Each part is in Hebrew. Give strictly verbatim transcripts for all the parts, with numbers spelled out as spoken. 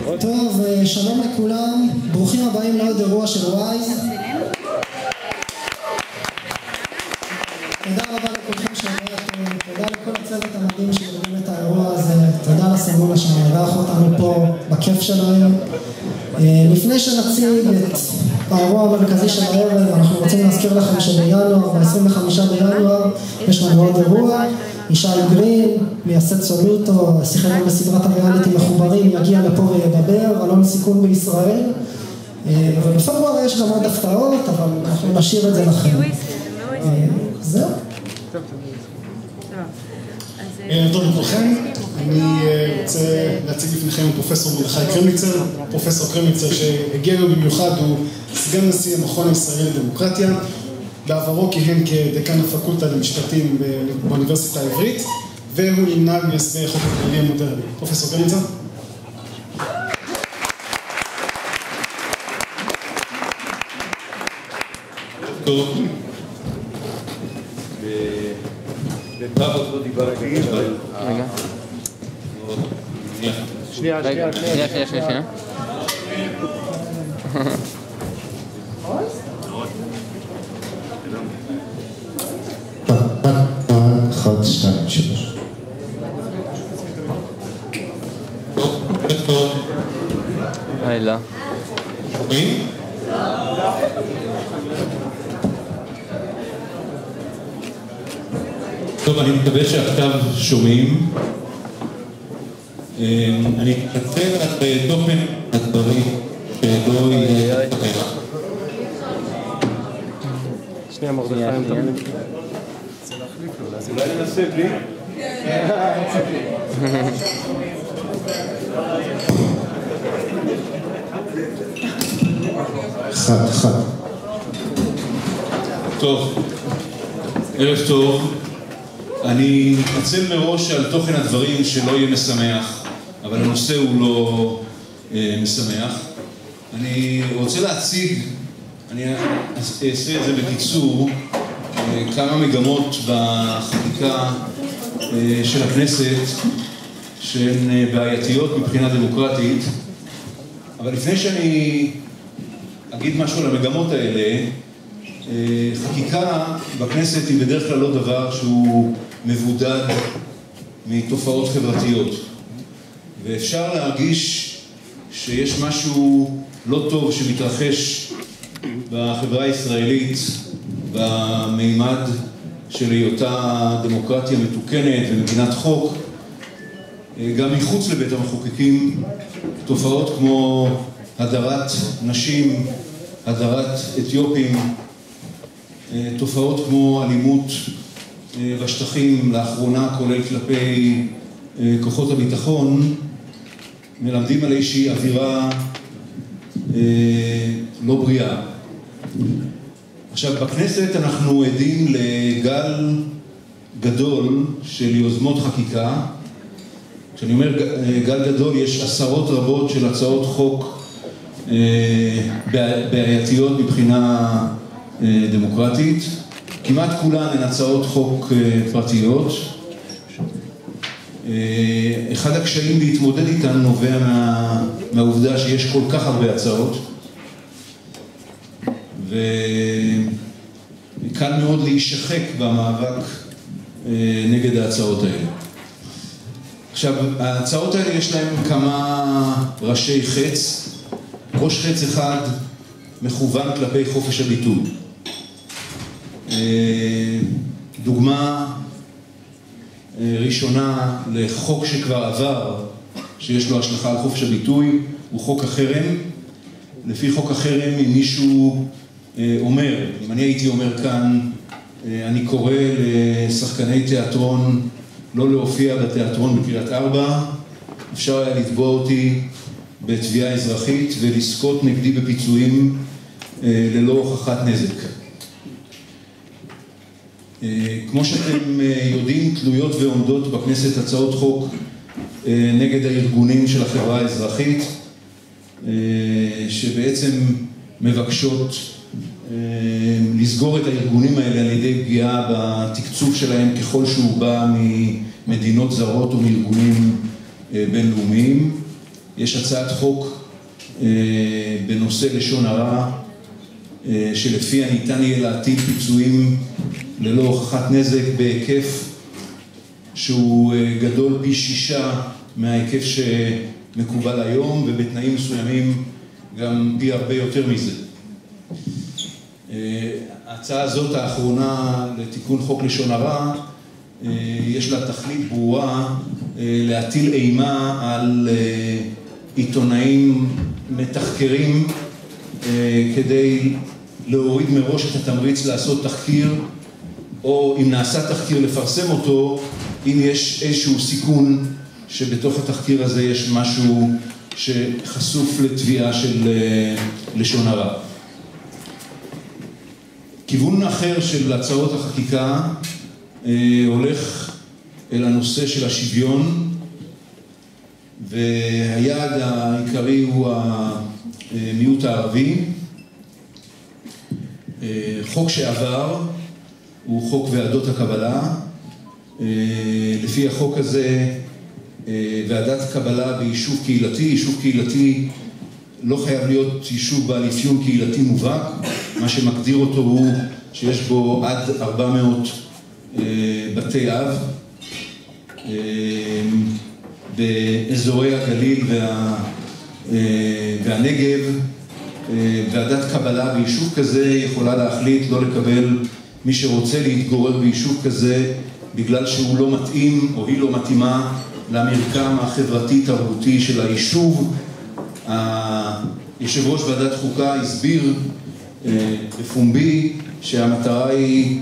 טוב, שלום לכולם, ברוכים הבאים לעוד אירוע של ווייז. תודה רבה לכולכם שהגעתם, תודה לכל הצוות המדהים שארגן את האירוע הזה, תודה לסגולה שמארח אותנו פה בכיף שלהם. לפני שנציג את האירוע המרכזי של הערב, אנחנו רוצים להזכיר לכם שבינואר, ב-עשרים וחמישה בינואר, יש לנו עוד אירוע. ישי גרין, מייסד סולוטו, שיחק בסדרת הריאליטי מחוברים, יגיע לפה וידבר על הון סיכון בישראל. ובפברואר יש גם עוד הפתעות, אבל אנחנו נשאיר את זה לכם. זהו. טוב לכולכם, אני רוצה להציג לפניכם את פרופסור מרדכי קרמניצר. פרופסור קרמניצר שהגיע היום במיוחד הוא סגן נשיא המכון הישראלי לדמוקרטיה. בעברו כיהן כדקן הפקולטה למשפטים באוניברסיטה העברית, והוא נמנה מייסדי חוק הכללי המודרני. פרופסור קרמניצר. טוב. בפרט לא דיברתי, אבל... רגע. שנייה, שנייה, שנייה, שנייה. אחד, שתיים, שלוש. טוב. היי, לא. שומעים? טוב, אני מקווה שעכשיו שומעים. אני אתחצל על תוכן הדברים שלא יהיה... שנייה, מרדכי, אם אתה מבין. אולי ננסה בלי? אחד, אחד. טוב, ערב טוב. אני מתנצל מראש על תוכן הדברים שלא יהיה משמח, אבל הנושא הוא לא אה, משמח. אני רוצה להציג, אני אעשה את זה בקיצור, אה, כמה מגמות בחקיקה אה, של הכנסת שהן אה, בעייתיות מבחינה דמוקרטית. אבל לפני שאני אגיד משהו על המגמות האלה, חקיקה בכנסת היא בדרך כלל לא דבר שהוא מבודד מתופעות חברתיות. ואפשר להרגיש שיש משהו לא טוב שמתרחש בחברה הישראלית במימד של היותה דמוקרטיה מתוקנת ומדינת חוק. גם מחוץ לבית המחוקקים תופעות כמו הדרת נשים, הדרת אתיופים, תופעות כמו אלימות בשטחים לאחרונה, כולל כלפי כוחות הביטחון, מלמדים על איזושהי אווירה לא בריאה. עכשיו, בכנסת אנחנו עדים לגל גדול של יוזמות חקיקה. כשאני אומר גל גדול, יש עשרות רבות של הצעות חוק בעייתיות מבחינה דמוקרטית. כמעט כולן הן הצעות חוק פרטיות. אחד הקשיים להתמודד איתן נובע מה, מהעובדה שיש כל כך הרבה הצעות, וקל מאוד להישחק במאבק נגד ההצעות האלה. עכשיו, ההצעות האלה יש להן כמה ראשי חץ. ראש חץ אחד מכוון כלפי חופש הביטוי. דוגמה ראשונה לחוק שכבר עבר, שיש לו השלכה על חופש הביטוי, הוא חוק החרם. לפי חוק החרם, אם מישהו אומר, אם אני הייתי אומר כאן, אני קורא לשחקני תיאטרון לא להופיע בתיאטרון בקריית ארבע, אפשר היה לתבוע אותי בתביעה אזרחית ולזכות נגדי בפיצויים ללא הוכחת נזק. כמו שאתם יודעים, תלויות ועומדות בכנסת הצעות חוק נגד הארגונים של החברה האזרחית, שבעצם מבקשות לסגור את הארגונים האלה על ידי פגיעה בתקצוב שלהם ככל שהוא בא ממדינות זרות או מארגונים בינלאומיים. יש הצעת חוק בנושא לשון הרע, שלפיה ניתן יהיה להטיל פיצויים ללא הוכחת נזק בהיקף שהוא גדול פי שישה מההיקף שמקובל היום, ובתנאים מסוימים גם פי הרבה יותר מזה. ההצעה הזאת האחרונה לתיקון חוק לשון הרע, יש לה תכלית ברורה להטיל אימה על עיתונאים מתחקרים כדי להוריד מראש את התמריץ לעשות תחקיר, או אם נעשה תחקיר לפרסם אותו, אם יש איזשהו סיכון שבתוך התחקיר הזה יש משהו שחשוף לתביעה של לשון הרע. כיוון אחר של הצעות החקיקה הולך אל הנושא של השוויון, והיעד העיקרי הוא המיעוט הערבי. חוק שעבר הוא חוק ועדות הקבלה. לפי החוק הזה ועדת קבלה ביישוב קהילתי, יישוב קהילתי לא חייב להיות יישוב בעל אפיון קהילתי מובהק, מה שמגדיר אותו הוא שיש בו עד ארבע מאות בתי אב. באזורי הגליל וה, והנגב, ועדת קבלה ביישוב כזה יכולה להחליט לא לקבל מי שרוצה להתגורר ביישוב כזה בגלל שהוא לא מתאים או היא לא מתאימה למרקם החברתי-תרבותי של היישוב. יושב ראש ועדת חוקה הסביר בפומבי שהמטרה היא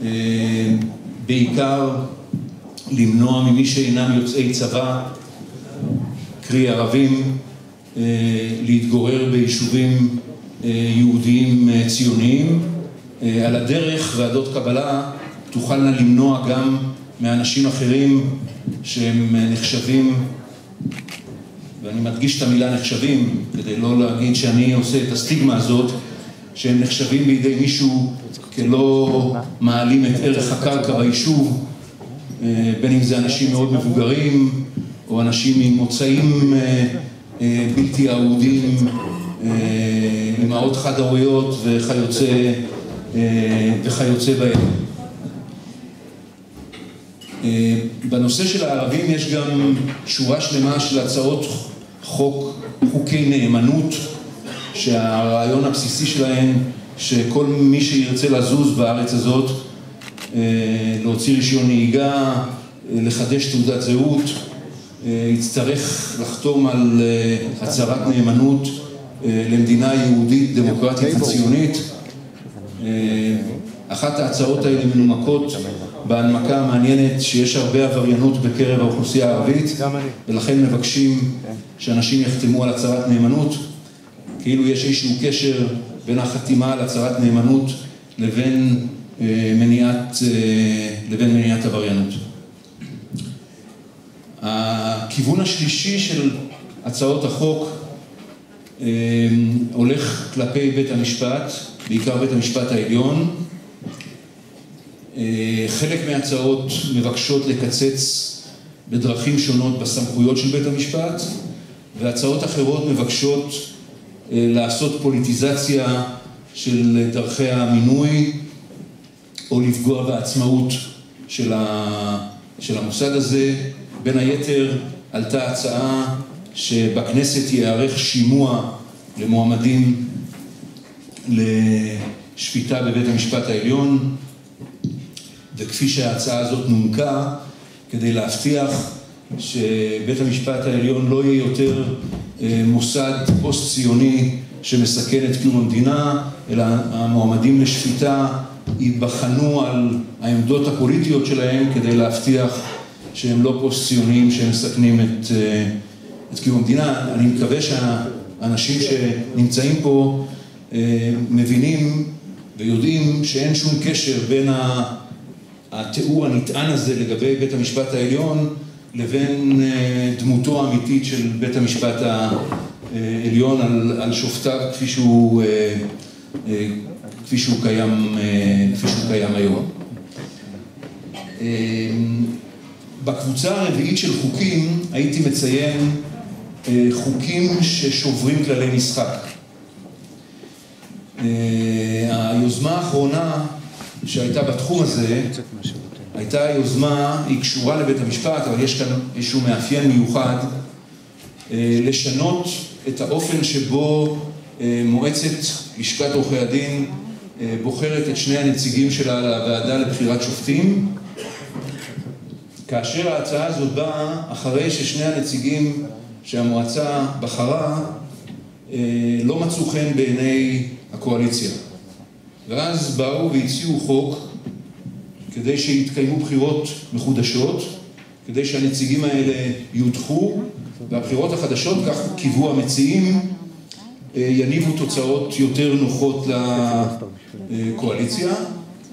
בעיקר למנוע ממי שאינם יוצאי צבא, קרי ערבים, להתגורר ביישובים יהודיים ציוניים. על הדרך ועדות קבלה תוכלנה למנוע גם מאנשים אחרים שהם נחשבים, ואני מדגיש את המילה נחשבים כדי לא להגיד שאני עושה את הסטיגמה הזאת, שהם נחשבים בידי מישהו כלא מעלים את ערך הקרקע ביישוב, בין אם זה אנשים מאוד מבוגרים או אנשים עם מוצאים בלתי אהודים, אמהות חד-הוריות וכיוצא וכיוצא בהם. בנושא של הערבים יש גם שורה שלמה של הצעות חוק, חוקי נאמנות, שהרעיון הבסיסי שלהם שכל מי שירצה לזוז בארץ הזאת, להוציא רישיון נהיגה, לחדש תעודת זהות, יצטרך לחתום על הצהרת נאמנות למדינה יהודית דמוקרטית וציונית. אחת ההצעות האלה מנומקות בהנמקה המעניינת שיש הרבה עבריינות בקרב האוכלוסייה הערבית, ולכן מבקשים שאנשים יחתמו על הצהרת נאמנות, כאילו יש איזשהו קשר בין החתימה על הצהרת נאמנות לבין מניעת, לבין מניעת עבריינות. הכיוון השלישי של הצעות החוק הולך כלפי בית המשפט, בעיקר בית המשפט העליון. חלק מההצעות מבקשות לקצץ בדרכים שונות בסמכויות של בית המשפט, והצעות אחרות מבקשות לעשות פוליטיזציה של דרכי המינוי, או לפגוע בעצמאות של, ה... של המוסד הזה. בין היתר עלתה הצעה שבכנסת יערך שימוע למועמדים לשפיטה בבית המשפט העליון, וכפי שההצעה הזאת נומקה, כדי להבטיח שבית המשפט העליון לא יהיה יותר מוסד פוסט-ציוני שמסכן את קיום המדינה, אלא המועמדים לשפיטה ייבחנו על העמדות הפוליטיות שלהם כדי להבטיח שהם לא פוסט-ציוניים שמסכנים את, את קיום המדינה. אני מקווה שהאנשים שנמצאים פה מבינים ויודעים שאין שום קשר בין התיאור הנטען הזה לגבי בית המשפט העליון לבין דמותו האמיתית של בית המשפט העליון על, על שופטיו כפי שהוא, כפי שהוא קיים, כפי שהוא קיים היום. בקבוצה הרביעית של חוקים הייתי מציין חוקים ששוברים כללי משחק. היוזמה האחרונה שהייתה בתחום הזה, הייתה יוזמה, היא קשורה לבית המשפט, אבל יש כאן איזשהו מאפיין מיוחד, לשנות את האופן שבו מועצת לשכת עורכי הדין בוחרת את שני הנציגים שלה לוועדה לבחירת שופטים, כאשר ההצעה הזאת באה אחרי ששני הנציגים שהמועצה בחרה לא מצאו חן בעיני הקואליציה. ואז באו והציעו חוק כדי שיתקיימו בחירות מחודשות, כדי שהנציגים האלה יודחו, והבחירות החדשות, כך קיוו המציעים, יניבו תוצאות יותר נוחות לקואליציה.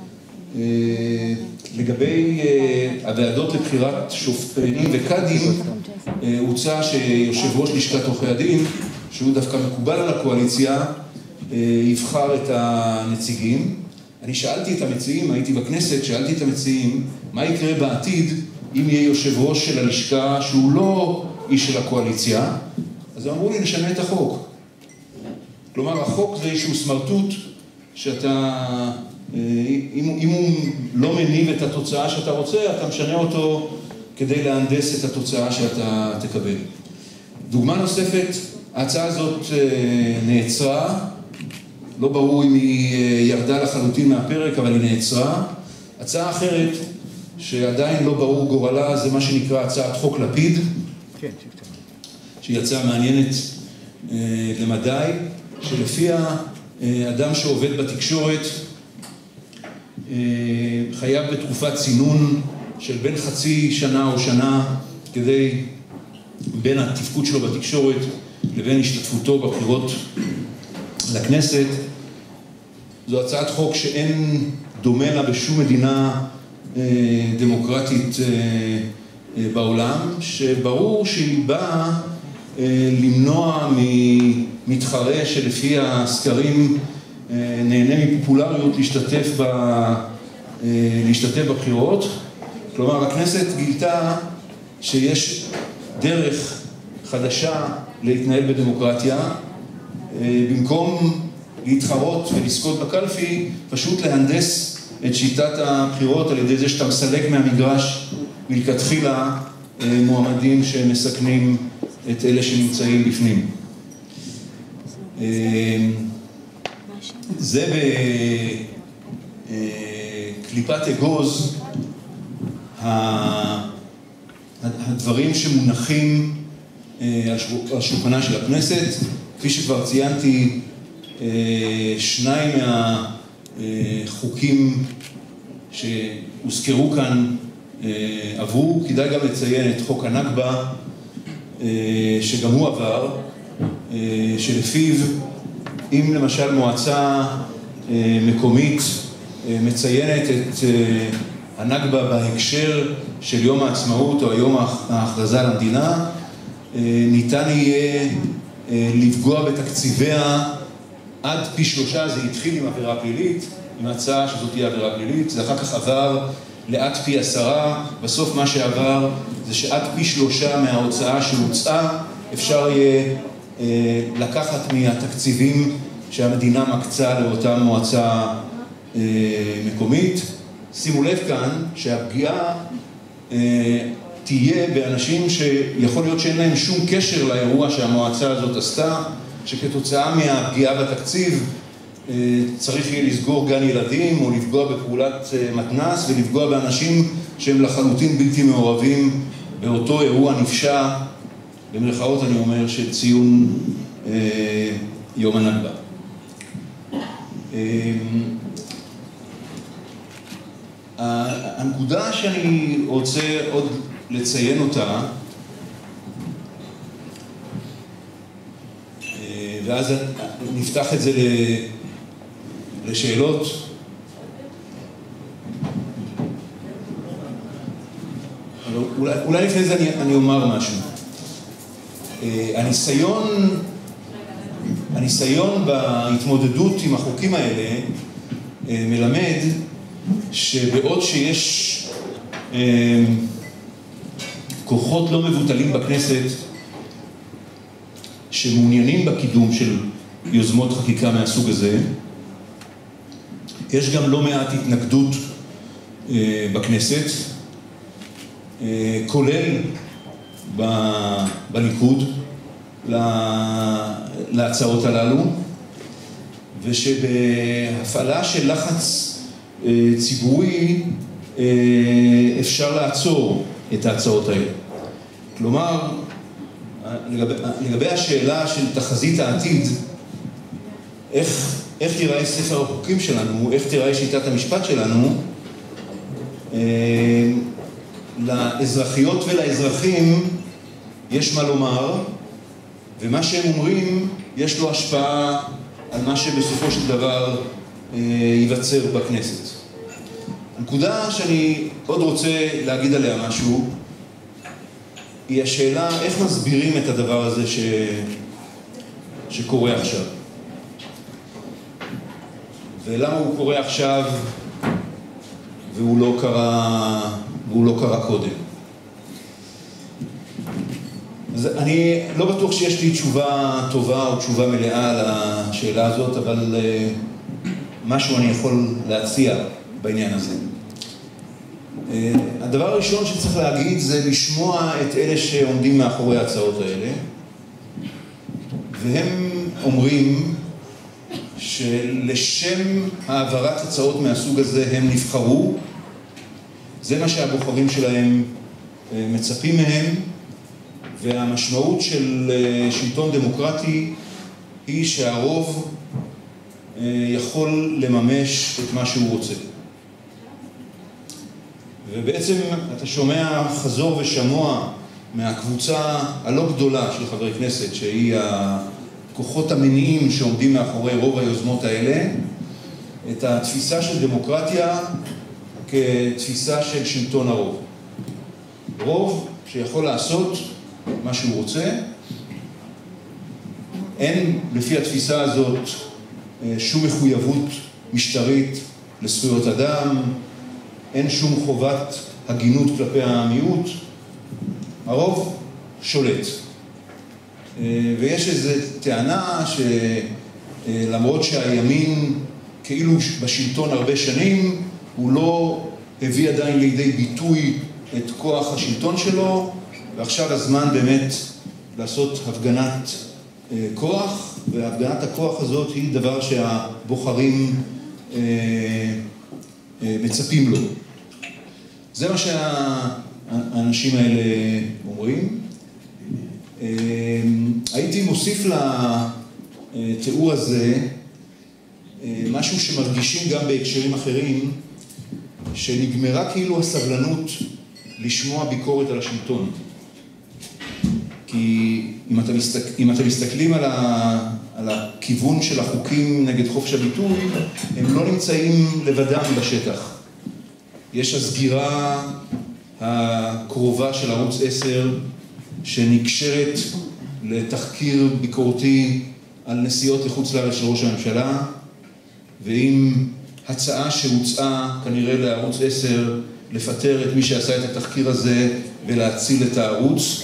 לגבי הוועדות לבחירת שופטים וקאדים, הוצע שיושב ראש לשכת עורכי הדין, שהוא דווקא מקובל על הקואליציה, יבחר את הנציגים. אני שאלתי את המציעים, הייתי בכנסת, שאלתי את המציעים, מה יקרה בעתיד אם יהיה יושב ראש של הלשכה שהוא לא איש של הקואליציה? אז אמרו לי, נשנה את החוק. כלומר, החוק זה איזשהו סמרטוט שאתה, אם, אם הוא לא מניב את התוצאה שאתה רוצה, אתה משנה אותו כדי להנדס את התוצאה שאתה תקבל. דוגמה נוספת, ההצעה הזאת נעצרה, לא ברור אם היא ירדה לחלוטין מהפרק, אבל היא נעצרה. הצעה אחרת, שעדיין לא ברור גורלה, זה מה שנקרא הצעת חוק לפיד, שהיא הצעה מעניינת למדי, שלפיה אדם שעובד בתקשורת חייב בתקופת צינון של בין חצי שנה או שנה כדי בין התפקוד שלו בתקשורת לבין השתתפותו בבחירות לכנסת. זו הצעת חוק שאין דומה לה בשום מדינה דמוקרטית בעולם, שברור שהיא באה למנוע ממתחרה שלפי הסקרים נהנה מפופולריות להשתתף, ב, להשתתף בבחירות. כלומר, הכנסת גילתה שיש דרך חדשה להתנהל בדמוקרטיה, במקום להתחרות ולזכות בקלפי, פשוט להנדס את שיטת הבחירות על ידי זה שאתה מסלק מהמגרש מלכתחילה מועמדים שמסכנים את אלה שנמצאים בפנים. זה בקליפת אגוז הדברים שמונחים על שולחנה של הכנסת. כפי שכבר ציינתי, שניים מהחוקים שהוזכרו כאן עברו. כדאי גם לציין את חוק הנכבה, שגם הוא עבר, שלפיו אם למשל מועצה מקומית מציינת את הנכבה בהקשר של יום העצמאות או היום ההכרזה למדינה, ניתן יהיה לפגוע בתקציביה עד פי שלושה. זה התחיל עם עבירה פלילית, עם הצעה שזאת תהיה עבירה פלילית, זה אחר כך עבר לעד פי עשרה. בסוף מה שעבר זה שעד פי שלושה מההוצאה שהוצאה אפשר יהיה אה, לקחת מהתקציבים שהמדינה מקצה לאותה מועצה אה, מקומית. שימו לב כאן שהפגיעה אה, תהיה באנשים שיכול להיות שאין להם שום קשר לאירוע שהמועצה הזאת עשתה, שכתוצאה מהפגיעה בתקציב צריך יהיה לסגור גן ילדים או לפגוע בפעולת מתנ"ס ולפגוע באנשים שהם לחלוטין בלתי מעורבים באותו אירוע נפשע, במרכאות אני אומר, של ציון אה, יום הנכבה. אה, הנקודה שאני רוצה עוד לציין אותה, ואז נפתח את זה לשאלות. אולי, אולי לפני זה אני, אני אומר משהו. הניסיון, הניסיון בהתמודדות עם החוקים האלה מלמד שבעוד שיש כוחות לא מבוטלים בכנסת שמעוניינים בקידום של יוזמות חקיקה מהסוג הזה. יש גם לא מעט התנגדות אה, בכנסת, אה, כולל ב, בליכוד לה, להצעות הללו, ושבהפעלה של לחץ אה, ציבורי אה, אפשר לעצור את ההצעות האלה. כלומר, לגבי, לגבי השאלה של תחזית העתיד, איך, איך תיראה ספר החוקים שלנו, איך תיראה שיטת המשפט שלנו, אה, לאזרחיות ולאזרחים יש מה לומר, ומה שהם אומרים יש לו השפעה על מה שבסופו של דבר אה, ייווצר בכנסת. הנקודה שאני עוד רוצה להגיד עליה משהו, היא השאלה איך מסבירים את הדבר הזה ש... שקורה עכשיו. ולמה הוא קורה עכשיו והוא לא קרה, והוא לא קרה קודם. אז אני לא בטוח שיש לי תשובה טובה או תשובה מלאה על השאלה הזאת, אבל משהו אני יכול להציע בעניין הזה. הדבר הראשון שצריך להגיד זה לשמוע את אלה שעומדים מאחורי ההצעות האלה, והם אומרים שלשם העברת הצעות מהסוג הזה הם נבחרו, זה מה שהבוחרים שלהם מצפים מהם, והמשמעות של שלטון דמוקרטי היא שהרוב יכול לממש את מה שהוא רוצה. ובעצם אתה שומע חזור ושמוע מהקבוצה הלא גדולה של חברי כנסת, שהיא הכוחות המניעים שעומדים מאחורי רוב היוזמות האלה, את התפיסה של דמוקרטיה כתפיסה של שלטון הרוב. רוב שיכול לעשות מה שהוא רוצה, אין לפי התפיסה הזאת שום מחויבות משטרית לזכויות אדם, אין שום חובת הגינות כלפי המיעוט, הרוב שולט. ויש איזו טענה שלמרות שהימין כאילו בשלטון הרבה שנים, הוא לא הביא עדיין לידי ביטוי את כוח השלטון שלו, ועכשיו הזמן באמת לעשות הפגנת כוח, והפגנת הכוח הזאת היא דבר שהבוחרים מצפים לו. זה מה שהאנשים האלה אומרים. הייתי מוסיף לתיאור הזה משהו שמרגישים גם בהקשרים אחרים, שנגמרה כאילו הסבלנות לשמוע ביקורת על השלטון. כי אם אתם, מסתכל, אם אתם מסתכלים על, ה, על הכיוון של החוקים נגד חופש הביטוי, הם לא נמצאים לבדם בשטח. יש הסגירה הקרובה של ערוץ עשר, שנקשרת לתחקיר ביקורתי על נסיעות לחוץ לארץ של ראש הממשלה, ועם הצעה שהוצעה כנראה לערוץ עשר לפטר את מי שעשה את התחקיר הזה ולהציל את הערוץ.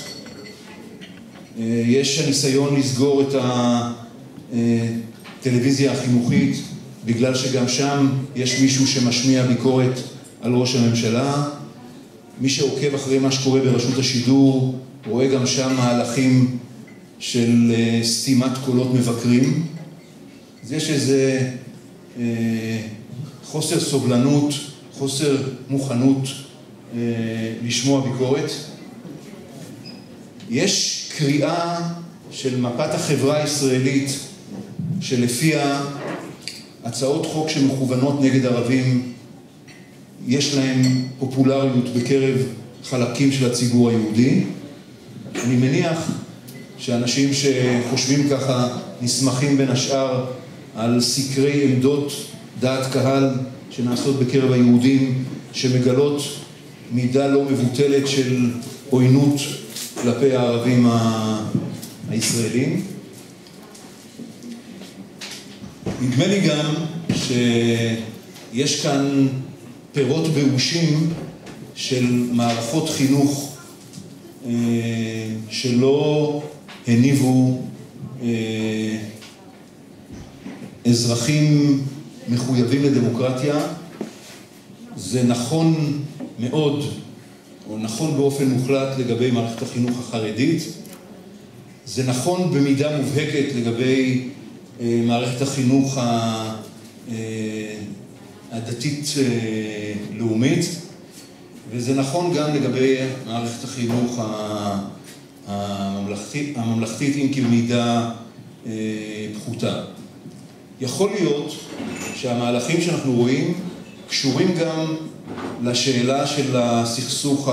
יש הניסיון לסגור את הטלוויזיה החינוכית, בגלל שגם שם יש מישהו שמשמיע ביקורת על ראש הממשלה. מי שעוקב אחרי מה שקורה ברשות השידור, רואה גם שם מהלכים של סתימת קולות מבקרים. אז יש איזה חוסר סובלנות, חוסר מוכנות לשמוע ביקורת. יש קריאה של מפת החברה הישראלית שלפיה הצעות חוק שמכוונות נגד ערבים יש להם פופולריות בקרב חלקים של הציבור היהודי. אני מניח שאנשים שחושבים ככה נסמכים בין השאר על סקרי עמדות דעת קהל שנעשות בקרב היהודים, שמגלות מידה לא מבוטלת של עוינות כלפי הערבים הישראלים. נדמה לי גם שיש כאן פירות באושים של מערכות חינוך שלא הניבו אזרחים מחויבים לדמוקרטיה. זה נכון מאוד, או נכון באופן מוחלט לגבי מערכת החינוך החרדית. זה נכון במידה מובהקת לגבי מערכת החינוך הדתית-לאומית, וזה נכון גם לגבי מערכת החינוך הממלכתית, הממלכתית אם כי במידה פחותה. יכול להיות שהמהלכים שאנחנו רואים קשורים גם לשאלה של הסכסוך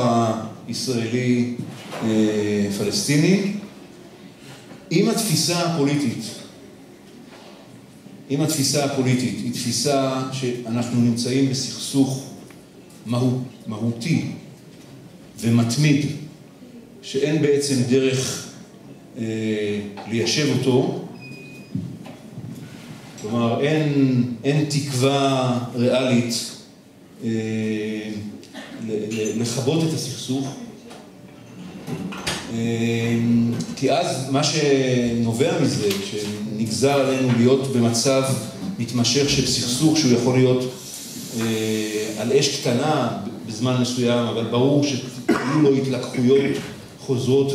הישראלי-פלסטיני, אם התפיסה הפוליטית, אם התפיסה הפוליטית היא תפיסה שאנחנו נמצאים בסכסוך מהות, מהותי ומתמיד, שאין בעצם דרך אה, ליישב אותו, כלומר אין, אין תקווה ריאלית אה, לכבות את הסכסוך, כי אז מה שנובע מזה, שנגזר עלינו להיות במצב מתמשך של סכסוך שהוא יכול להיות על אש קטנה בזמן מסוים, אבל ברור שיהיו לו התלקחויות חוזרות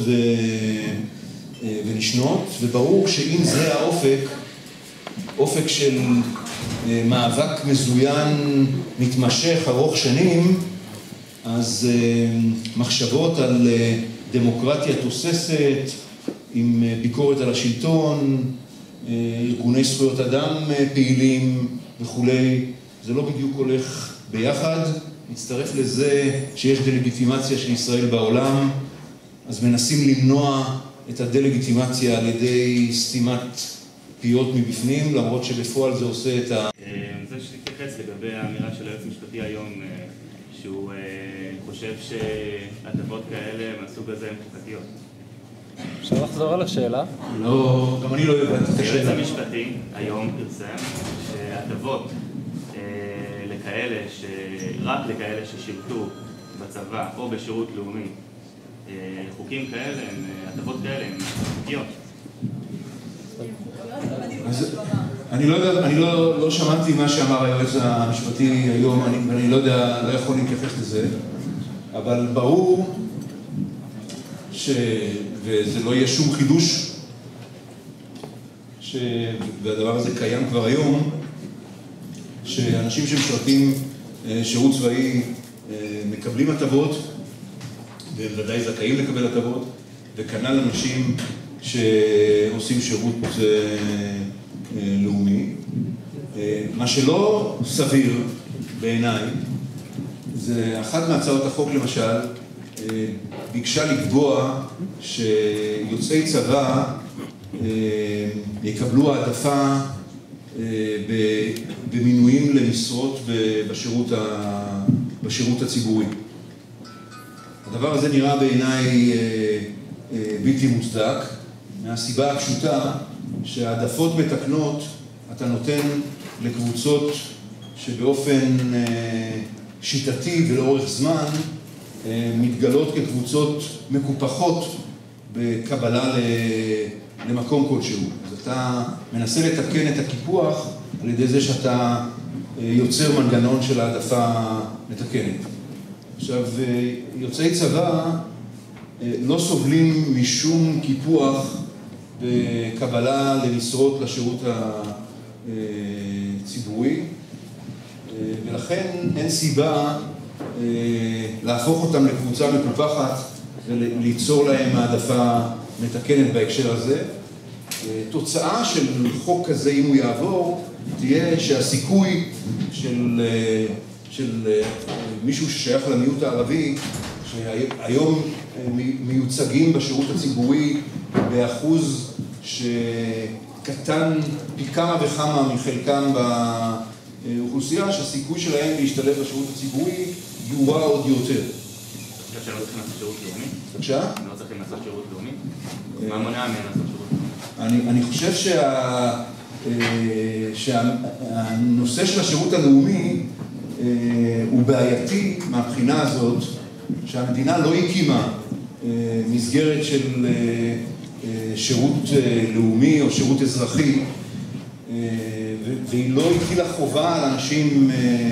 ונשנות, וברור שאם זה האופק, אופק של מאבק מזוין מתמשך ארוך שנים, אז מחשבות על דמוקרטיה תוססת, עם ביקורת על השלטון, ארגוני זכויות אדם פעילים וכולי, זה לא בדיוק הולך ביחד. מצטרף לזה שיש דלגיטימציה של ישראל בעולם, אז מנסים למנוע את הדלגיטימציה על ידי סתימת פיות מבפנים, למרות שבפועל זה עושה את ה... זה שתתייחס לגבי האמירה של היועץ המשפטי היום, שהוא חושב שהטבות כאלה מהסוג הזה הן חוקתיות. אפשר לחזור על השאלה? לא, גם אני לא הבנתי את השאלה. היועץ המשפטי היום פרסם שהטבות לכאלה, רק לכאלה ששירתו בצבא או בשירות לאומי, חוקים כאלה, הטבות כאלה הן חוקיות. אני לא יודע, אני לא, לא שמעתי מה שאמר היועץ המשפטי היום, אני, אני לא יודע, לא יכול להתייחס לזה, אבל ברור ש... וזה לא יהיה שום חידוש, ש... והדבר הזה קיים כבר היום, שאנשים שמשרתים שירות צבאי מקבלים הטבות, ובוודאי זכאים לקבל הטבות, וכנ"ל אנשים שעושים שירות לאומי. מה שלא סביר בעיניי, זה אחת מהצעות החוק למשל, ביקשה לקבוע שיוצאי צבא יקבלו העדפה במינויים למשרות בשירות, בשירות הציבורי. הדבר הזה נראה בעיניי בלתי מוצדק, מהסיבה הפשוטה שהעדפות מתקנות אתה נותן לקבוצות שבאופן שיטתי ולאורך זמן מתגלות כקבוצות מקופחות בקבלה למקום כלשהו. אז אתה מנסה לתקן את הקיפוח על ידי זה שאתה יוצר מנגנון של העדפה מתקנת. עכשיו, יוצאי צבא לא סובלים משום קיפוח בקבלה למשרות לשירות הציבורי, ולכן אין סיבה להפוך אותם לקבוצה מקופחת וליצור להם העדפה מתקנת בהקשר הזה. תוצאה של חוק כזה, אם הוא יעבור, תהיה שהסיכוי של, של מישהו ששייך למיעוט הערבי, שהיום מיוצגים בשירות הציבורי באחוז שקטן פי כמה וכמה מחלקם באוכלוסייה, שהסיכוי שלהם להשתלב בשירות הציבורי יורע עוד יותר. אתה חושב שלא צריכים לעשות שירות לאומי? בבקשה? לא צריכים לעשות שירות לאומי? מה מונע מהם לעשות שירות לאומי? אני, אני חושב שה, שהנושא של השירות הלאומי הוא בעייתי מהבחינה הזאת, שהמדינה לא הקימה מסגרת של שירות לאומי או שירות אזרחי, והיא לא הטילה חובה על אנשים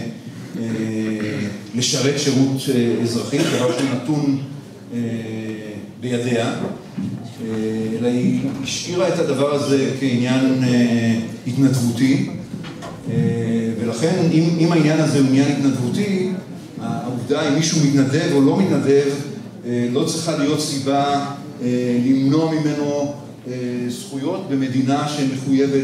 לשרת שירות אזרחי, דבר שהוא נתון בידיה, אלא היא השאירה את הדבר הזה כעניין התנדבותי, ולכן אם, אם העניין הזה הוא עניין התנדבותי, העובדה אם מישהו מתנדב או לא מתנדב, לא צריכה להיות סיבה למנוע ממנו זכויות במדינה שמחויבת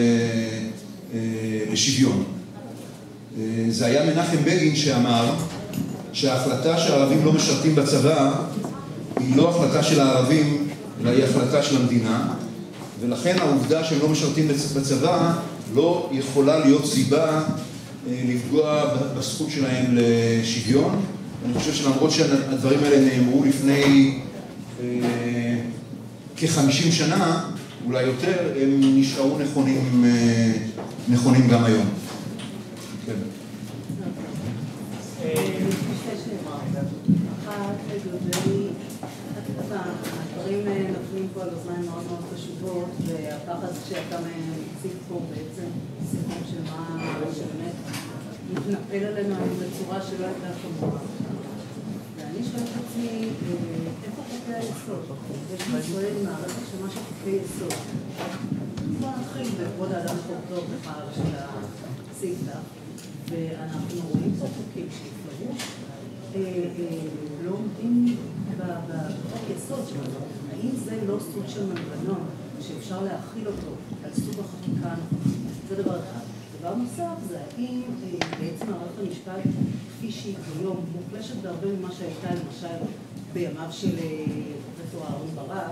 לשוויון. זה היה מנחם בגין שאמר שההחלטה שהערבים לא משרתים בצבא היא לא החלטה של הערבים, אלא היא החלטה של המדינה, ולכן העובדה שהם לא משרתים בצבא לא יכולה להיות סיבה לפגוע בזכות שלהם לשוויון. אני חושב שלמרות שהדברים האלה נאמרו לפני כ-חמישים שנה, אולי יותר, הם נשארו נכונים, נכונים גם היום. כן. הדברים נופלים פה על אוזניים מאוד מאוד חשובות, והפחד שאתה מציג פה בעצם סיפור של מה שבאמת מתנפל עלינו בצורה שלא הייתה כמוה. ואני שואלת את עצמי, איפה חוקי היסוד? יש בישראל מערכת שמה של חוקי יסוד. בוא נתחיל בכבוד האדם וחירותו בכלל של הסעיף, ואנחנו רואים פה חוקים שבפירוש לא עומדים בחוק יסוד שלנו. האם זה לא סוג של מנגנון שאפשר להכיל אותו על סוג החקיקה הנוכחית? זה דבר אחד. דבר נוסף זה האם בעצם מערכת המשפט כפי שהיא כיום מוחלשת בהרבה ממה שהייתה למשל בימיו של פרופסור אהרן ברק,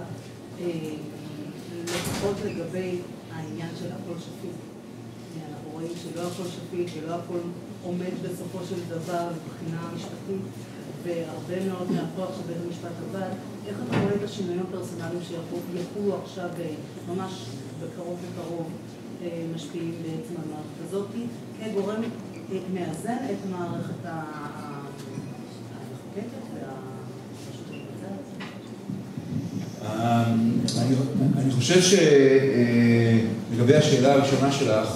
לפחות לגבי העניין של הכל שפיט. אנחנו רואים שלא הכל שפיט ולא הכל עומד בסופו של דבר מבחינה משפטית, והרבה מאוד מהכוח שבית המשפט עבד. איך אתה רואה את השינויים הפרסונליים שיחולו עכשיו ממש בקרוב וקרוב משפיעים בעצם על המערכת הזאת, כגורם מאזן את מערכת המחוקקת והרשות המבצעת? אני חושב שלגבי השאלה הראשונה שלך,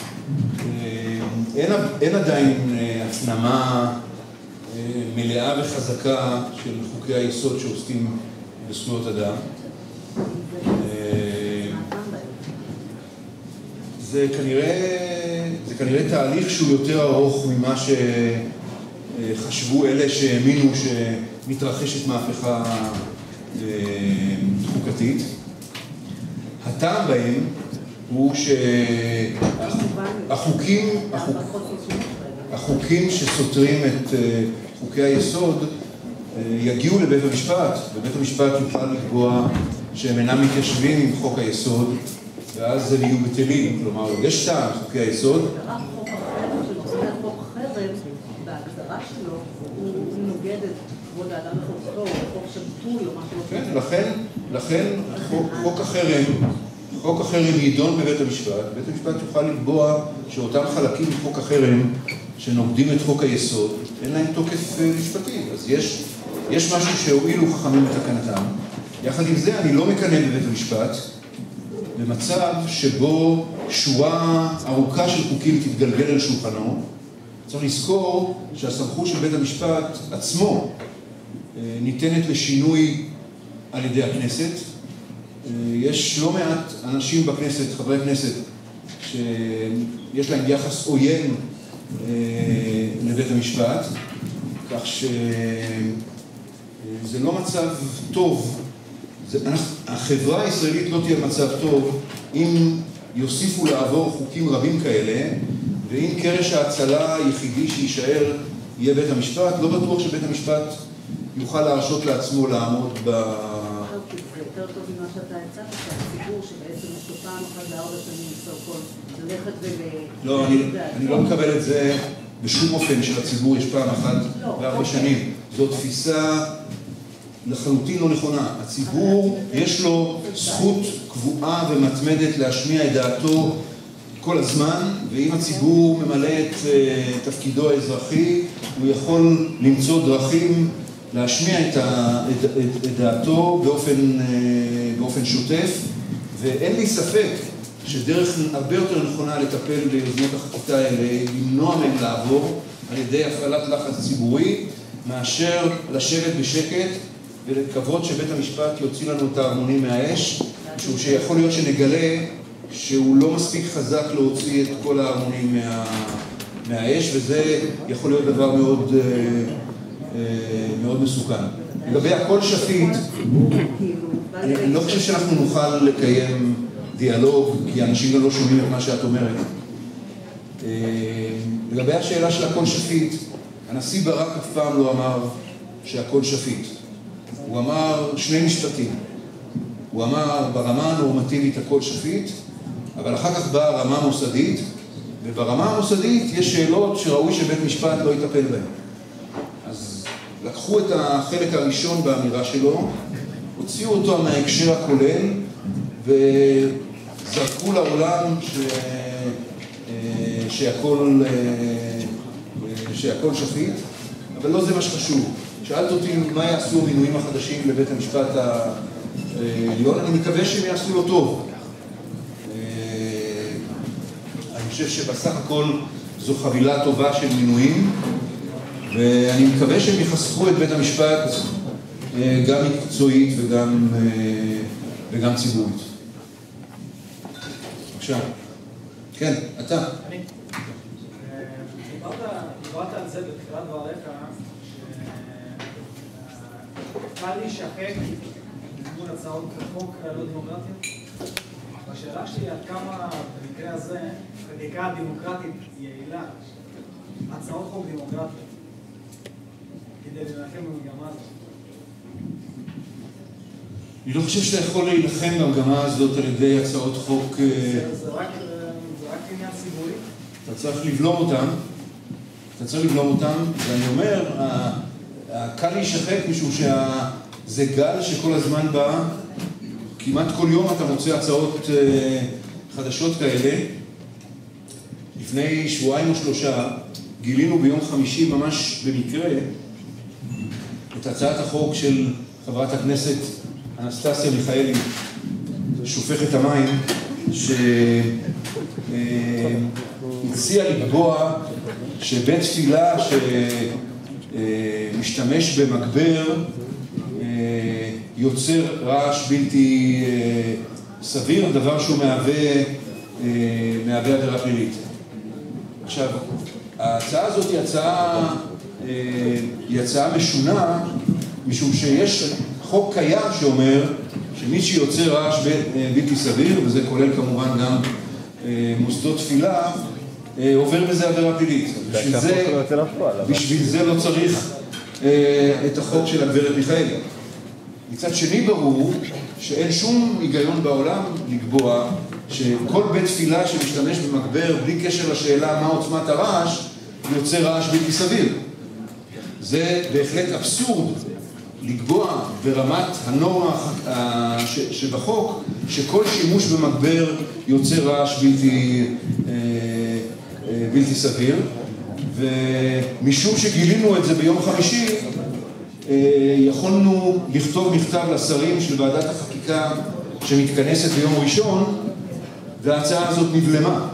אין עדיין הפנמה מלאה וחזקה של חוקי היסוד שעוסקים בזכויות אדם. זה כנראה, זה כנראה תהליך שהוא יותר ארוך ממה שחשבו אלה שהאמינו שמתרחשת מהפכה חוקתית. הטעם בהם הוא שהחוקים, החוקים שסותרים את חוקי היסוד יגיעו לבית המשפט, ובית המשפט יוכל לקבוע שהם אינם מתיישבים עם חוק היסוד, ואז הם יהיו בטלים. כלומר, יש טעם חוקי היסוד. חוק החרם, שנושא חוק חרם, בהגדרה שלו, הוא נוגד את כבוד האדם וחירותו, או חוק שביטוי, או משהו. כן, לכן, לכן חוק החרם, חוק החרם יידון בבית המשפט. בית המשפט יוכל לקבוע שאותם חלקים מחוק החרם שנוגדים את חוק היסוד, אין להם תוקף משפטי. אז יש, יש משהו שהועילו חכמים בתקנתם. יחד עם זה, אני לא מקנא בבית המשפט במצב שבו שורה ארוכה של חוקים תתגלגל על שולחנו. צריך לזכור שהסמכות של בית המשפט עצמו ניתנת לשינוי על ידי הכנסת. יש לא מעט אנשים בכנסת, חברי כנסת, שיש להם יחס עוין לבית המשפט, כך שזה לא מצב טוב. זה, החברה הישראלית לא תהיה מצב טוב אם יוסיפו לעבור חוקים רבים כאלה, ואם קרש ההצלה היחידי שישאר יהיה בית המשפט. לא בטוח שבית המשפט יוכל להרשות לעצמו לעמוד ב... זה יותר טוב ממה שאתה הצעת, שהציבור שבעצם יש לו פעם אחת לארבע שנים סו-קול ללכת ול... לא, אני, אני לא מקבל את זה בשום אופן שלציבור יש פעם אחת לארבע שנים. זו תפיסה לחלוטין לא נכונה. הציבור יש לו זכות קבועה ומתמדת להשמיע את דעתו כל הזמן, ואם הציבור ממלא את תפקידו האזרחי, הוא יכול למצוא דרכים להשמיע את, ה, את, את, את דעתו באופן, באופן שוטף, ואין לי ספק שדרך הרבה יותר נכונה לטפל ביוזמות החקיקה האלה, למנוע מהם לעבור על ידי הפעלת לחץ ציבורי, מאשר לשבת בשקט ולקוות שבית המשפט יוציא לנו את ההרמונים מהאש, משום שיכול להיות שנגלה שהוא לא מספיק חזק להוציא את כל ההרמונים מה, מהאש, וזה יכול להיות דבר מאוד, מאוד מסוכן. לגבי הכל שפיט, אני, אני לא חושב שאנחנו נוכל לקיים דיאלוג, כי אנשים גם לא שומעים את מה שאת אומרת. לגבי השאלה של הכל שפיט, הנשיא ברק אף פעם לא אמר שהכל שפיט. הוא אמר שני משפטים. הוא אמר ברמה הנורמטיבית הכל שפיט, אבל אחר כך באה רמה מוסדית, וברמה המוסדית יש שאלות שראוי שבית משפט לא יטפל בהן. אז לקחו את החלק הראשון באמירה שלו, הוציאו אותו מההקשר הכולל, וזרקו לעולם ש... שהכל, שהכל שפיט, אבל לא זה מה שחשוב. שאלת אותי מה יעשו המינויים החדשים לבית המשפט העליון, אני מקווה שהם יעשו לו טוב. אני חושב שבסך הכל זו חבילה טובה של מינויים, ואני מקווה שהם יחסכו את בית המשפט גם מקצועית וגם, וגם ציבורית. עכשיו, כן, אתה. אני. דיברת על זה בתחילת דבריך, שקל להישחק מול הצעות חוק לא דמוקרטיות. השאלה שלי עד כמה במקרה הזה חקיקה דמוקרטית יעילה, הצעות חוק דמוקרטיות, כדי להילחם במגמה הזאת. אני לא חושב שאתה יכול להילחם במגמה הזאת על ידי הצעות חוק... זה רק עניין ציבורי? אתה צריך לבלום אותם, אתה צריך לבלום אותם, ואני אומר, קל להישחק משום שזה גל שכל הזמן בא, כמעט כל יום אתה מוצא הצעות חדשות כאלה. לפני שבועיים או שלושה גילינו ביום חמישי ממש במקרה את הצעת החוק של חברת הכנסת אנסטסיה מיכאלי, שופכת המים, שהציעה לקבוע שבית תפילה שמשתמש במגבר יוצר רעש בלתי סביר, דבר שהוא מהווה, מהווה עבירה פלילית. עכשיו, ההצעה הזאת היא הצעה, היא הצעה משונה, משום שיש חוק קיים שאומר שמי שיוצר רעש בלתי סביר, וזה כולל כמובן גם מוסדות תפילה, עובר בזה עבירה פלילית. בשביל זה, בשביל זה לא צריך את החוק של הגברת מיכאלי. מצד שני ברור שאין שום היגיון בעולם לקבוע שכל בית תפילה שמשתמש במגבר בלי קשר לשאלה מה עוצמת הרעש, יוצר רעש בלתי סביר. זה בהחלט אבסורד לקבוע ברמת הנורמה שבחוק שכל שימוש במגבר יוצר רעש בלתי, בלתי סביר, ומשום שגילינו את זה ביום חמישי יכולנו לכתוב מכתב לשרים של ועדת החקיקה שמתכנסת ביום ראשון, וההצעה הזאת נבלמה.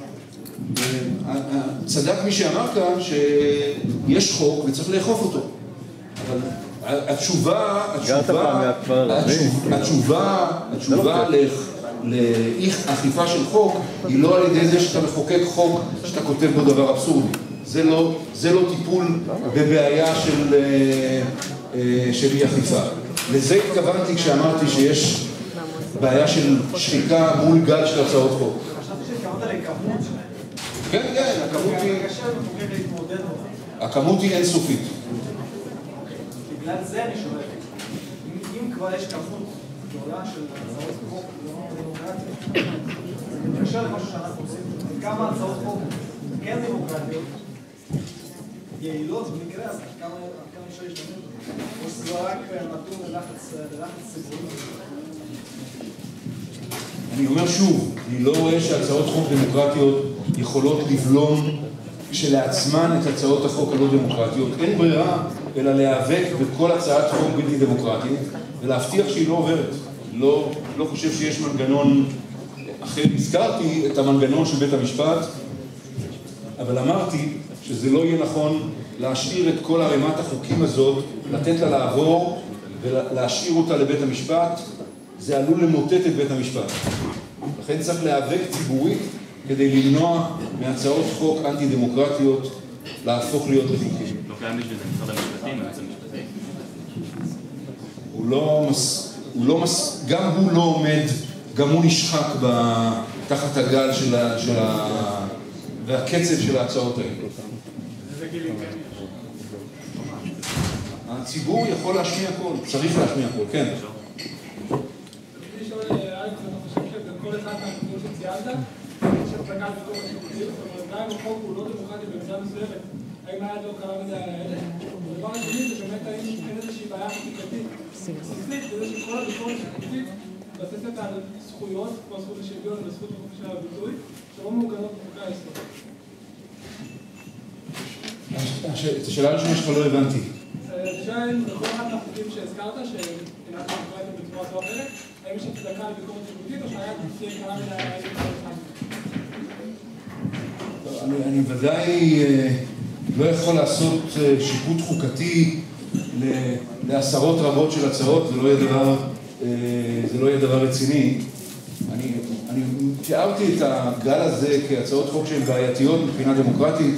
צדק מי שאמר כאן שיש חוק וצריך לאכוף אותו, אבל התשובה, התשובה, התשובה, התשובה לאכיפה של חוק היא לא על ידי זה שאתה מחוקק חוק שאתה כותב בו דבר אבסורדי. זה לא, זה לא טיפול בבעיה של, של אי אכיפה. לזה התכוונתי כשאמרתי שיש בעיה של שחיקה מול גל של הצעות חוק. חשבתי שהתכוונת לכמות שלהם. כן, כן, הכמות היא... הכמות היא אינסופית. בגלל זה אני שואל, אם כבר יש כמות גדולה של הצעות חוק לא דמוקרטיות, זה מתקשר למשהו שאנחנו עושים. כמה הצעות חוק כן דמוקרטיות, יעילות במקרה הזה, כמה אפשר להשתמש בזה? או שזה רק נתון ללחץ ציבורי? אני אומר שוב, אני לא רואה שהצעות חוק דמוקרטיות יכולות לבלום כשלעצמן את הצעות החוק הלא דמוקרטיות. אין ברירה אלא להיאבק בכל הצעת חוק בלתי דמוקרטית, ולהבטיח שהיא לא עוברת. לא, לא חושב שיש מנגנון אחר. הזכרתי את המנגנון של בית המשפט, אבל אמרתי שזה לא יהיה נכון להשאיר את כל הרמת החוקים הזאת, לתת לה לעבור ולהשאיר אותה לבית המשפט. זה עלול למוטט את בית המשפט. לכן צריך להיאבק ציבורית כדי למנוע מהצעות חוק אנטי-דמוקרטיות להפוך להיות לחוקים. לא קיים בשביל זה משרד המשפטים, היועץ המשפטי. הוא לא מס... הוא לא מס... גם הוא לא עומד, גם הוא נשחק ב... תחת הגל של ה... של ה... והקצב של ההצעות האלה. איזה גילים כן יש? הציבור יכול להשמיע הכל, צריך להשמיע הכל, כן. אני שואל, אלכס, אתה חושב שבכל אחד מהנקודות שציינת, יש הצגת ביקורת שיפוטית, זאת אומרת, גם אם החוק הוא לא דמוקרטי במידה מסוימת, האם היה לא קרה מדי על האלה? הדבר השני זה באמת האם אין איזושהי בעיה חקיקתית בסיסית, בזה שכל הביקורת שיפוטית מבססת על זכויות, כמו הזכות לשוויון וזכות לחופש הביטוי, שלא מעוגנות בחוקי היסוד. את השאלה הראשונה שלך לא הבנתי. השאלה אם בכל אחד מהחוקים שהזכרת, שמבחינת דמוקרטיה בצורה זו או אחרת, האם יש הצדקה לביקורת שיפוטית או שהיה תהיה קרה מן האלה אחד? אני ודאי לא יכול לעשות שיפוט חוקתי לעשרות רבות של הצעות, זה לא יהיה דבר, זה לא יהיה דבר רציני. אני, אני תיארתי את הגל הזה כהצעות חוק שהן בעייתיות מבחינה דמוקרטית.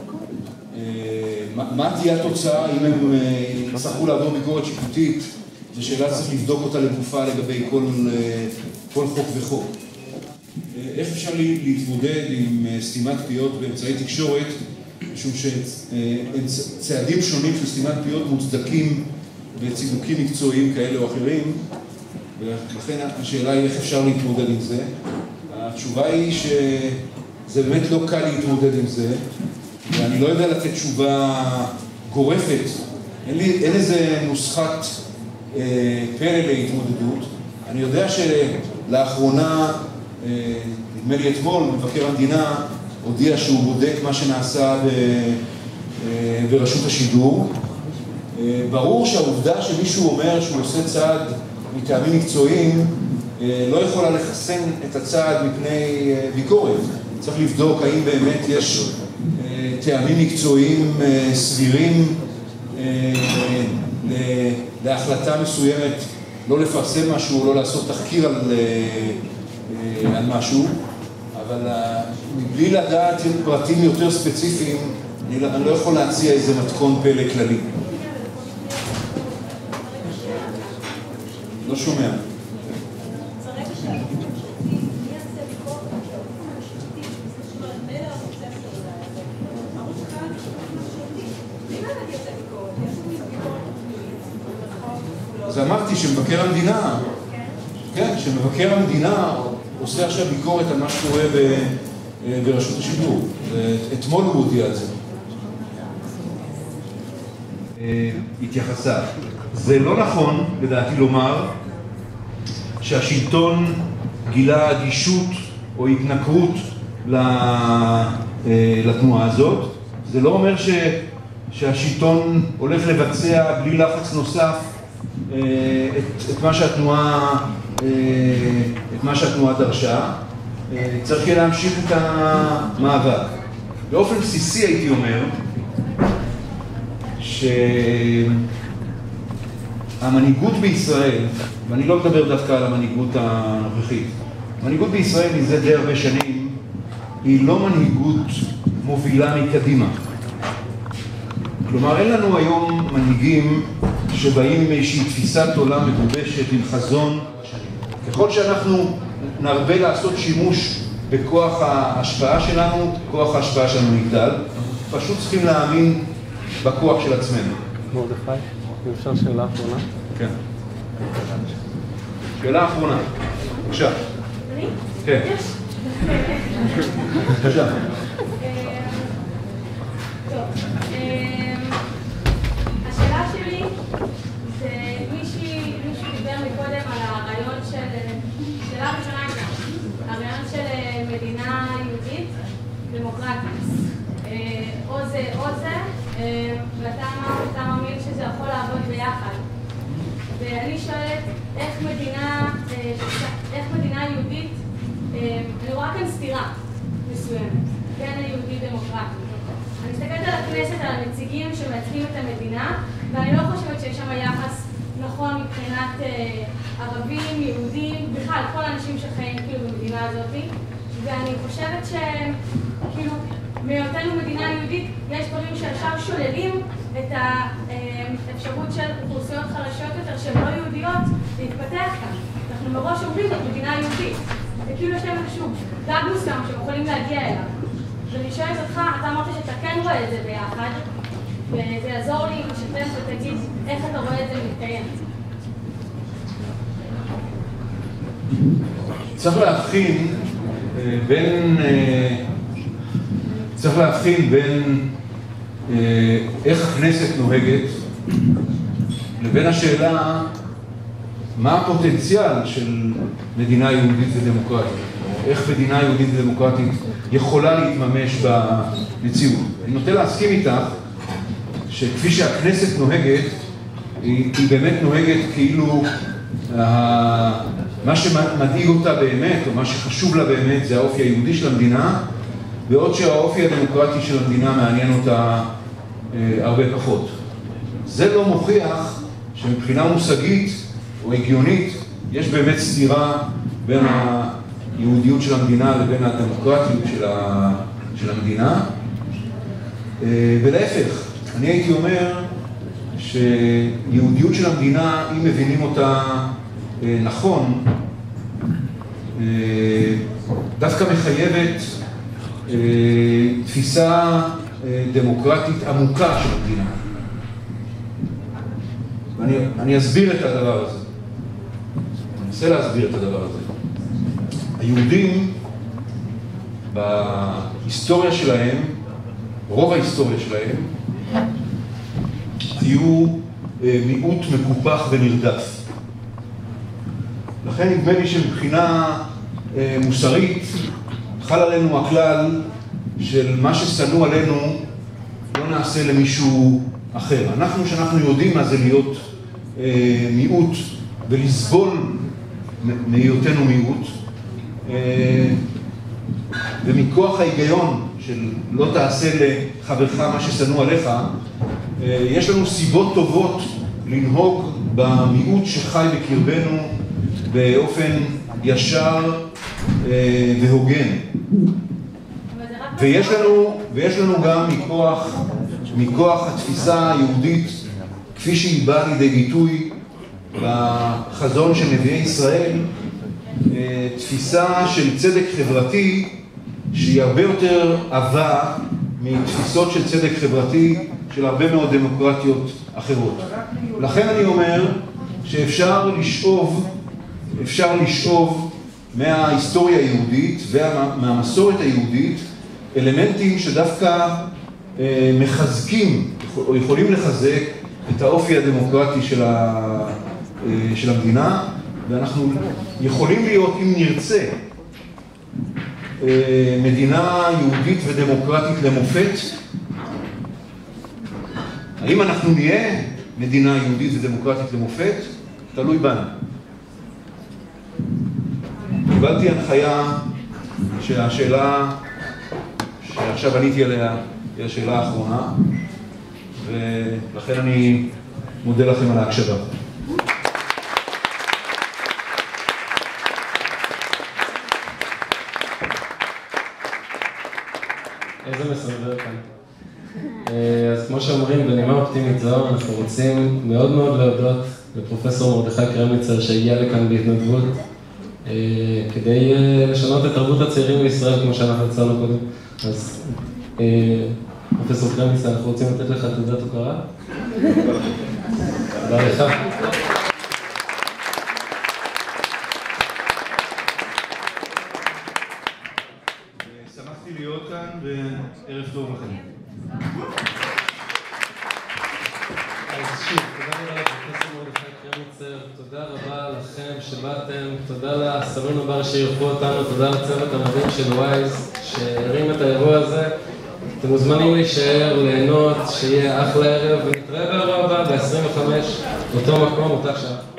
מה תהיה התוצאה אם הם יצטרכו לעבור ביקורת שיפוטית? זו שאלה צריך לבדוק אותה לגופה לגבי כל, כל חוק וחוק. איך אפשר להתמודד עם סתימת פיות באמצעי תקשורת, משום שצעדים שונים של סתימת פיות מוצדקים בצידוקים מקצועיים כאלה או אחרים, ולכן השאלה היא איך אפשר להתמודד עם זה. התשובה היא שזה באמת לא קל להתמודד עם זה, ואני לא יודע לתת תשובה גורפת. אין לי, אין איזה נוסחת אה, פלא להתמודדות. אני יודע שלאחרונה, אה, נדמה לי אתמול, מבקר המדינה הודיע שהוא בודק מה שנעשה ב, אה, ברשות השידור. אה, ברור שהעובדה שמישהו אומר שהוא עושה צעד מטעמים מקצועיים, אה, לא יכולה לחסן את הצעד מפני אה, ביקורת. צריך לבדוק האם באמת יש טעמים מקצועיים סבירים להחלטה מסוימת לא לפרסם משהו או לא לעשות תחקיר על, על משהו, אבל מבלי לדעת פרטים יותר ספציפיים, אני לא, אני לא יכול להציע איזה מתכון פלא כללי. לא שומע. אז אמרתי שמבקר המדינה, כן, שמבקר המדינה עושה עכשיו ביקורת על מה שקורה ברשות השידור. אתמול הוא הודיע על זה. התייחסה. זה לא נכון, לדעתי, לומר שהשלטון גילה אדישות או התנכרות לתנועה הזאת. זה לא אומר ש... שהשלטון הולך לבצע בלי לחץ נוסף את, את מה שהתנועה, את מה שהתנועה דרשה. צריך להמשיך את המאבק. באופן בסיסי הייתי אומר שהמנהיגות בישראל, ואני לא מדבר דווקא על המנהיגות הנוכחית, המנהיגות בישראל מזה די הרבה שנים היא לא מנהיגות מובילה מקדימה. כלומר, אין לנו היום מנהיגים שבאים עם איזושהי תפיסת עולם מגובשת עם חזון. ככל שאנחנו נרבה לעשות שימוש בכוח ההשפעה שלנו, כוח ההשפעה שלנו יגדל, פשוט צריכים להאמין בכוח של עצמנו. מרדכי, אם אפשר שאלה אחרונה? כן. שאלה אחרונה. בבקשה. אני? כן. בבקשה. טוב. השאלה שלי זה מישהו דיבר מקודם על הרעיון של, שאלה ראשונה הייתה, הרעיון של מדינה יהודית דמוקרטית. או זה או זה, ואתה מאמין שזה הכנסת על הנציגים שמייצגים את המדינה, ואני לא חושבת שיש שם יחס נכון מבחינת ערבים, יהודים, בכלל, כל האנשים שחיים כאילו במדינה הזאת, ואני חושבת שכאילו מהיותנו מדינה יהודית יש דברים שעכשיו שוללים את האפשרות של אוכלוסיות חלשות יותר שהן לא יהודיות להתפתח כאן. אנחנו מראש אומרים את מדינה יהודית, וכאילו יש להם איזשהו גג מסוים שהם יכולים להגיע אליו. ואני שואלת אותך, אתה אמרת שאתה כן רואה את זה ביחד, וזה יעזור לי לשתף ותגיד איך אתה רואה את זה מתקיים. צריך להבחין בין, צריך להבחין בין איך הכנסת נוהגת לבין השאלה מה הפוטנציאל של מדינה יהודית ודמוקרטית. איך מדינה יהודית ודמוקרטית יכולה להתממש במציאות. אני נוטה להסכים איתך שכפי שהכנסת נוהגת, היא, היא באמת נוהגת כאילו מה שמדאיג אותה באמת, או מה שחשוב לה באמת, זה האופי היהודי של המדינה, בעוד שהאופי הדמוקרטי של המדינה מעניין אותה אה, הרבה פחות. זה לא מוכיח שמבחינה מושגית או הגיונית יש באמת סתירה בין היהודיות של המדינה לבין הדמוקרטיות של, ה, של המדינה. אה, ולהפך, אני הייתי אומר שיהודיות של המדינה, אם מבינים אותה אה, נכון, אה, דווקא מחייבת אה, תפיסה אה, דמוקרטית עמוקה של המדינה. ואני אני אסביר את הדבר הזה. אני אנסה להסביר את הדבר הזה. היהודים בהיסטוריה שלהם, רוב ההיסטוריה שלהם, היו אה, מיעוט מקופח ונרדף. לכן נדמה לי שמבחינה אה, מוסרית חל עלינו הכלל של מה ששנוא עלינו לא נעשה למישהו אחר. אנחנו, שאנחנו יודעים מה זה להיות אה, מיעוט ולסבול מהיותנו מיעוט, אה, ומכוח ההיגיון של לא תעשה לחברך מה ששנוא עליך, אה, יש לנו סיבות טובות לנהוג במיעוט שחי בקרבנו באופן ישר אה, והוגן. ויש לנו, ויש לנו גם מכוח, מכוח התפיסה היהודית, כפי שהיא באה לידי ביטוי בחזון של נביאי ישראל, אה, תפיסה של צדק חברתי שהיא הרבה יותר עבה מתפיסות של צדק חברתי של הרבה מאוד דמוקרטיות אחרות. לכן אני אומר שאפשר לשאוב, אפשר לשאוב מההיסטוריה היהודית ומהמסורת היהודית אלמנטים שדווקא אה, מחזקים או יכולים לחזק את האופי הדמוקרטי של, ה, אה, של המדינה, ואנחנו יכולים להיות, אם נרצה, אה, מדינה יהודית ודמוקרטית למופת. האם אנחנו נהיה מדינה יהודית ודמוקרטית למופת? תלוי בנו. קיבלתי הנחיה שהשאלה שעכשיו עניתי עליה היא השאלה האחרונה, ולכן אני מודה לכם על ההקשבה. איזה מסדר כאן. אז כמו שאומרים, בנימה אופטימית זו, אנחנו רוצים מאוד מאוד להודות לפרופסור מרדכי קרמניצר שהגיע לכאן בהתנדבות, כדי לשנות את תרבות הצעירים בישראל, כמו שאנחנו הצענו קודם. אז פרופסור קרמניצר, אנחנו רוצים לתת לך תעודת הוקרה. תודה לך. שמחתי להיות כאן, וערב טוב לכם. אז שוב, תודה רבה לפרופסור מרדכי קרמניצר, תודה רבה לכם שבאתם, תודה לסלון הבר שאירחו אותנו, תודה לצוות המדהים של ווייז שהרים את האירוע הזה. אתם מוזמנים להישאר, ליהנות, שיהיה אחלה ערב, ונתראה באירוע הבא ב-עשרים וחמש, אותו מקום, אותה שעה.